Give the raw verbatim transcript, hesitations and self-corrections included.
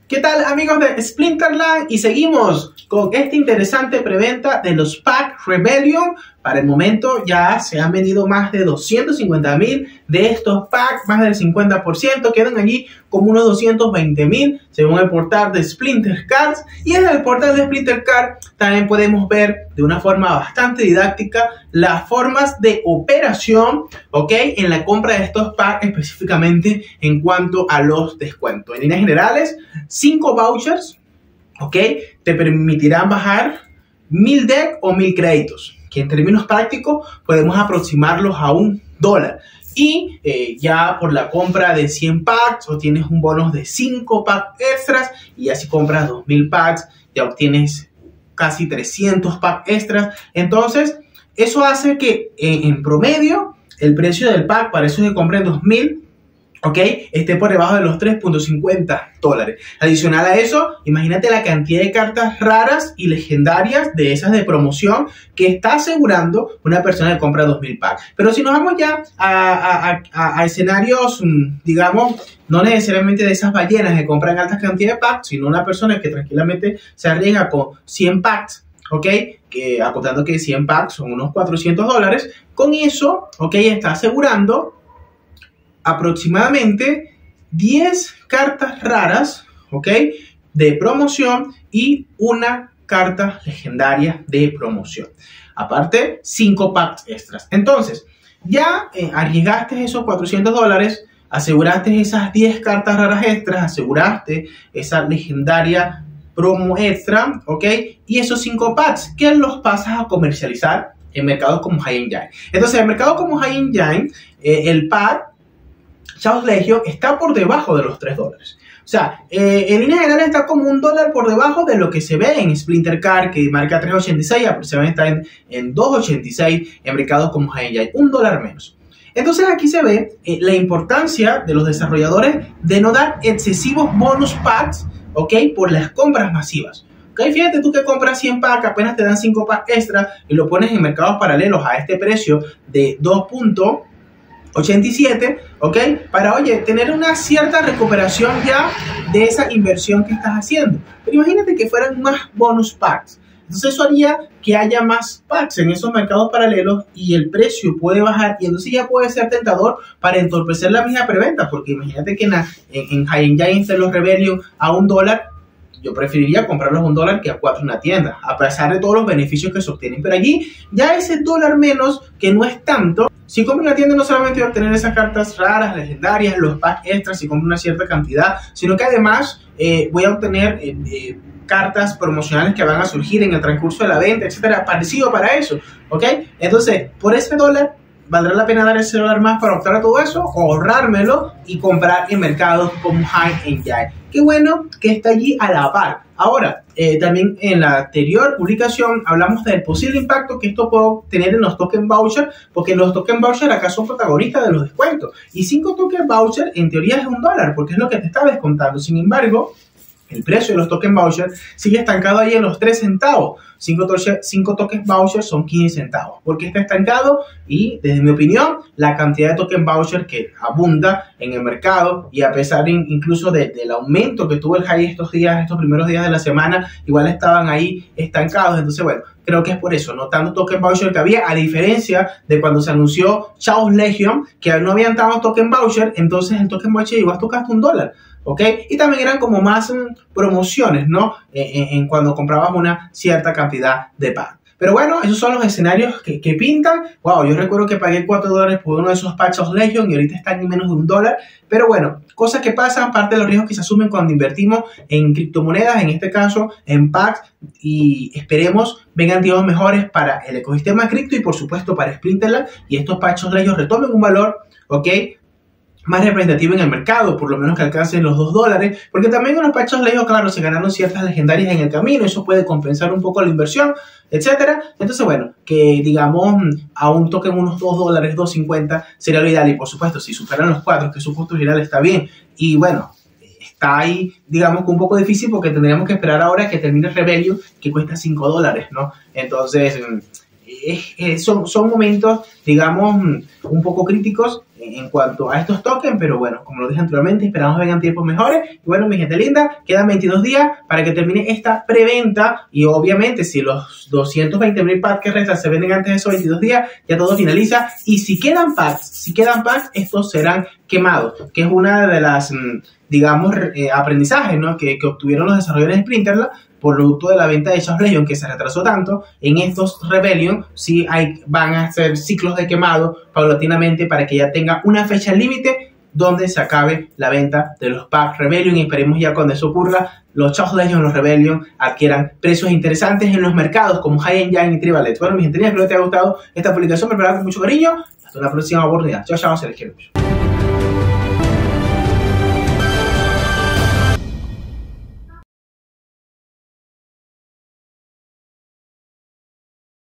¿Qué tal, amigos de Splinterland? Y seguimos con esta interesante preventa de los Pack Rebellion. Para el momento ya se han vendido más de doscientos cincuenta mil de estos packs, más del cincuenta por ciento. Quedan allí como unos doscientos veinte mil según el portal de Splinter Cards. Y en el portal de Splinter Card también podemos ver de una forma bastante didáctica las formas de operación, ¿ok? En la compra de estos packs, específicamente en cuanto a los descuentos. En líneas generales, cinco vouchers, ¿ok? Te permitirán bajar mil deck o mil créditos, que en términos prácticos podemos aproximarlos a un dólar. Y eh, ya por la compra de cien packs obtienes un bonus de cinco packs extras, y así compras dos mil packs ya obtienes casi trescientos packs extras. Entonces eso hace que eh, en promedio el precio del pack para esos que compren dos mil, ¿ok?, esté por debajo de los tres punto cincuenta dólares. Adicional a eso, imagínate la cantidad de cartas raras y legendarias de esas de promoción que está asegurando una persona que compra dos mil packs. Pero si nos vamos ya a, a, a, a escenarios, digamos, no necesariamente de esas ballenas que compran altas cantidades de packs, sino una persona que tranquilamente se arriesga con cien packs, ¿ok?, que acotando que cien packs son unos cuatrocientos dólares. Con eso, ¿ok?, está asegurando aproximadamente diez cartas raras, ¿ok?, de promoción y una carta legendaria de promoción. Aparte, cinco packs extras. Entonces, ya eh, arriesgaste esos cuatrocientos dólares, aseguraste esas diez cartas raras extras, aseguraste esa legendaria promo extra, ¿ok?, y esos cinco packs que los pasas a comercializar en mercados como High Engine. Entonces, en mercados como High Engine, eh, el pack Chaos Legion está por debajo de los tres dólares. O sea, eh, en línea general está como un dólar por debajo de lo que se ve en Splinter Card, que marca tres ochenta y seis, aproximadamente está en, en dos ochenta y seis en mercados como High Engine, un dólar menos. Entonces aquí se ve eh, la importancia de los desarrolladores de no dar excesivos bonus packs, ¿ok?, por las compras masivas. Okay, fíjate tú que compras cien packs, apenas te dan cinco packs extra y lo pones en mercados paralelos a este precio de dos punto ochenta y siete, ¿ok?, para, oye, tener una cierta recuperación ya de esa inversión que estás haciendo. Pero imagínate que fueran más bonus packs. Entonces eso haría que haya más packs en esos mercados paralelos y el precio puede bajar, y entonces ya puede ser tentador para entorpecer la misma preventa, porque imagínate que en, en, en High Engine se los Rebellion a un dólar. Yo preferiría comprarlos a un dólar que a cuatro en la tienda, a pesar de todos los beneficios que se obtienen. Pero allí ya ese dólar menos, que no es tanto. Si compro en la tienda, no solamente voy a obtener esas cartas raras, legendarias, los packs extras, si compro una cierta cantidad, sino que además eh, voy a obtener eh, eh, cartas promocionales que van a surgir en el transcurso de la venta, etcétera, parecido para eso, ¿ok? Entonces, por ese dólar, ¿valdrá la pena dar ese dólar más para optar a todo eso, o ahorrármelo y comprar en mercados como High Engine? Qué bueno que está allí a la par. Ahora, eh, también en la anterior publicación hablamos del posible impacto que esto puede tener en los token voucher, porque los token voucher acá son protagonistas de los descuentos. Y cinco token voucher en teoría es un dólar, porque es lo que te está descontando. Sin embargo, el precio de los token voucher sigue estancado ahí en los tres centavos. cinco token voucher son quince centavos. ¿Por qué está estancado? Y desde mi opinión, la cantidad de token voucher que abunda en el mercado, y a pesar de, incluso de, del aumento que tuvo el high estos días, estos primeros días de la semana, igual estaban ahí estancados. Entonces, bueno, creo que es por eso, no tanto token voucher que había, a diferencia de cuando se anunció Chaos Legion, que no habían tantos token voucher, entonces el token voucher llegó a tocar hasta un dólar. ¿Ok? Y también eran como más mm, promociones, ¿no? En, en cuando comprabas una cierta cantidad de pack. Pero bueno, esos son los escenarios que, que pintan. Wow, yo recuerdo que pagué cuatro dólares por uno de esos Chaos Legion y ahorita están en menos de un dólar. Pero bueno, cosas que pasan, parte de los riesgos que se asumen cuando invertimos en criptomonedas, en este caso en packs, y esperemos vengan tiempos mejores para el ecosistema cripto y por supuesto para Splinterland, y estos Chaos Legion retomen un valor, ¿ok?, más representativo en el mercado, por lo menos que alcancen los dos dólares, porque también en los Chaos Legion, claro, se ganaron ciertas legendarias en el camino, eso puede compensar un poco la inversión, etcétera. Entonces, bueno, que digamos a un token unos dos dólares, dos cincuenta sería lo ideal, y por supuesto, si superan los cuatro, que su costo original está bien, y bueno, está ahí, digamos que un poco difícil, porque tendríamos que esperar ahora que termine Rebellion, que cuesta cinco dólares, ¿no? Entonces, eh, eh, son, son momentos, digamos, un poco críticos en cuanto a estos tokens, pero bueno, como lo dije anteriormente, esperamos vengan tiempos mejores. Y bueno, mi gente linda, quedan veintidós días para que termine esta preventa, y obviamente si los doscientos veinte mil packs que restan se venden antes de esos veintidós días, ya todo finaliza. Y si quedan packs, si quedan packs, estos serán quemados, que es una de las, digamos, eh, aprendizajes, ¿no? que, que obtuvieron los desarrolladores de Splinter por producto de la venta de Chaos Legion, que se retrasó tanto. En estos Rebellion sí hay, van a ser ciclos de quemado paulatinamente para que ya tenga una fecha límite donde se acabe la venta de los packs Rebellion, y esperemos ya cuando eso ocurra, los Chaos Legion, los Rebellion adquieran precios interesantes en los mercados como High Engine y Tribalets. Bueno, mi gente, espero que te haya gustado esta publicación preparada con mucho cariño. Hasta una próxima oportunidad. Chao, chao, se les quiere mucho.